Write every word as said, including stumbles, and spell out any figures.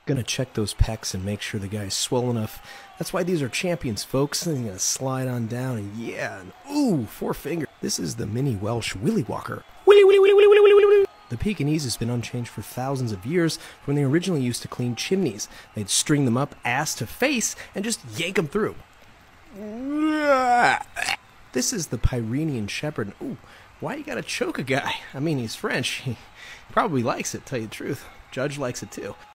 Gonna check those pecs and make sure the guy's swell enough. That's why these are champions, folks. And gonna slide on down, and yeah, and ooh, four finger. This is the mini Welsh Willy Walker. Willy, Willy, Willy, Willy, Willy, Willy, Willy. The Pekingese has been unchanged for thousands of years from when they originally used to clean chimneys. They'd string them up ass to face and just yank them through. This is the Pyrenean Shepherd. Ooh, why you gotta choke a guy? I mean, he's French. He probably likes it, tell you the truth. Judge likes it too.